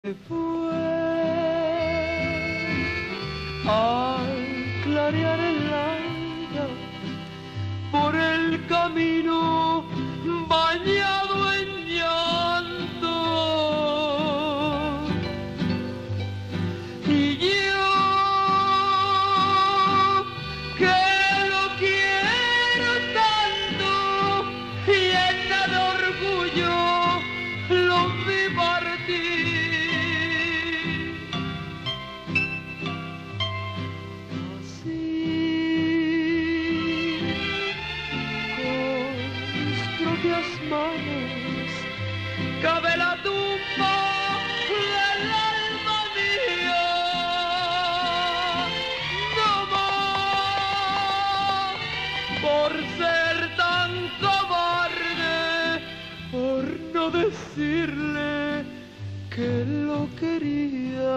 Fue al clarear el alba por el camino bañado en llanto, y yo que lo quiero tanto, llena de orgullo lo vi partir. Propias manos cabe la tumba del alma mía, no más por ser tan cobarde, por no decirle que lo quería.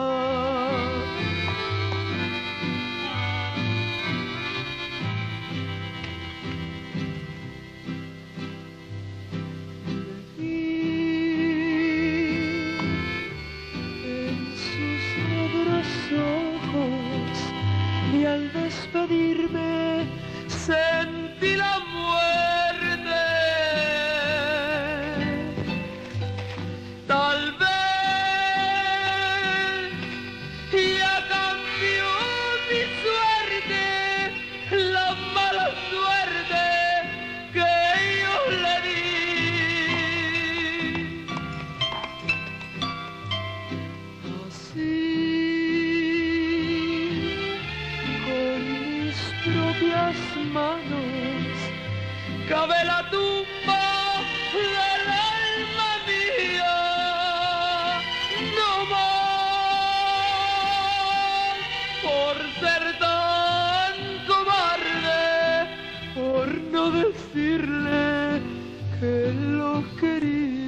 Y al despedirme sentí la muerte. Tal vez ya cambió mi suerte, la mala suerte que yo le di. Así propias manos cabe la tumba del alma mía, no más por ser tan cobarde, por no decirle que lo quería.